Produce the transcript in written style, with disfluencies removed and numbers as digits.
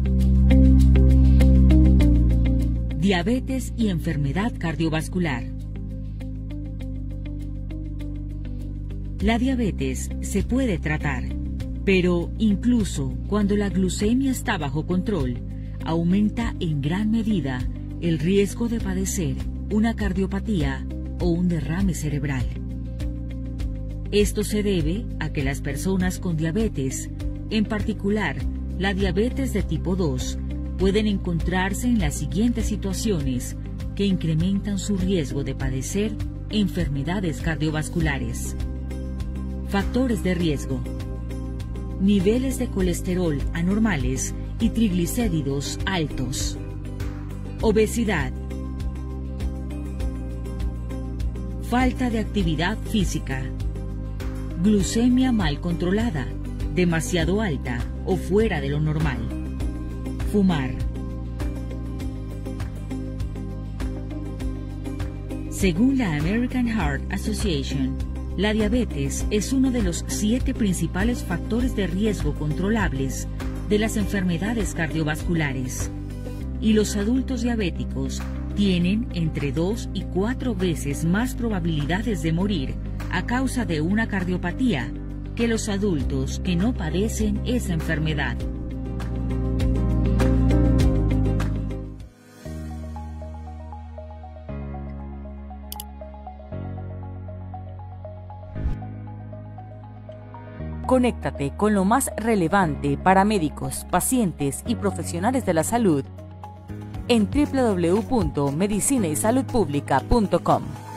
Diabetes y enfermedad cardiovascular. La diabetes se puede tratar, pero incluso cuando la glucemia está bajo control, aumenta en gran medida el riesgo de padecer una cardiopatía o un derrame cerebral. Esto se debe a que las personas con diabetes, en particular la diabetes de tipo 2, pueden encontrarse en las siguientes situaciones que incrementan su riesgo de padecer enfermedades cardiovasculares. Factores de riesgo: niveles de colesterol anormales y triglicéridos altos, obesidad, falta de actividad física, glucemia mal controlada, demasiado alta o fuera de lo normal, fumar. Según la American Heart Association, la diabetes es uno de los 7 principales factores de riesgo controlables de las enfermedades cardiovasculares, y los adultos diabéticos tienen entre 2 y 4 veces más probabilidades de morir a causa de una cardiopatía que los adultos que no padecen esa enfermedad. Conéctate con lo más relevante para médicos, pacientes y profesionales de la salud en www.medicinaysaludpublica.com.